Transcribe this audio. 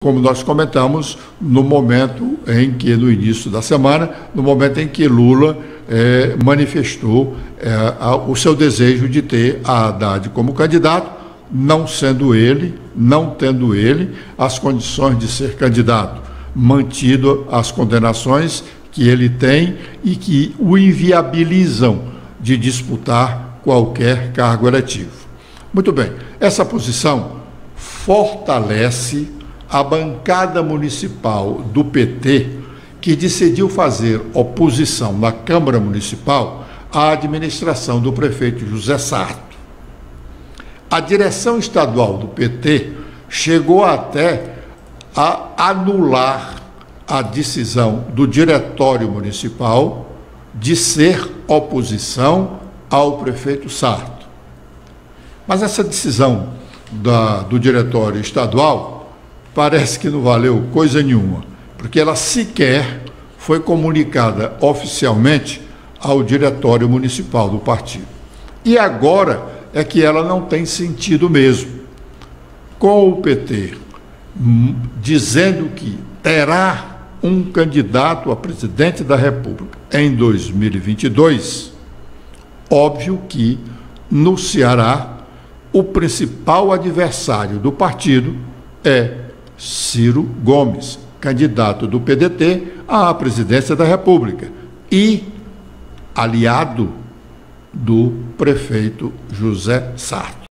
como nós comentamos no momento em que, no início da semana, no momento em que Lula manifestou o seu desejo de ter a Haddad como candidato, não tendo ele as condições de ser candidato, mantido as condenações que ele tem e que o inviabilizam de disputar qualquer cargo eletivo. Muito bem, essa posição fortalece a bancada municipal do PT, que decidiu fazer oposição na Câmara Municipal à administração do prefeito José Sarto. A direção estadual do PT chegou até a anular a decisão do diretório municipal de ser oposição ao prefeito Sarto. Mas essa decisão do diretório estadual parece que não valeu coisa nenhuma, porque ela sequer foi comunicada oficialmente ao diretório municipal do partido. E agora é que ela não tem sentido mesmo. Com o PT dizendo que terá um candidato a presidente da República em 2022, óbvio que no Ceará o principal adversário do partido é Ciro Gomes, candidato do PDT à presidência da República e aliado do prefeito José Sarto.